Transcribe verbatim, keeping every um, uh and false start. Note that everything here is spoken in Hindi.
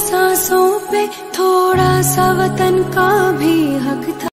सांसों पे थोड़ा सा वतन का भी हक था।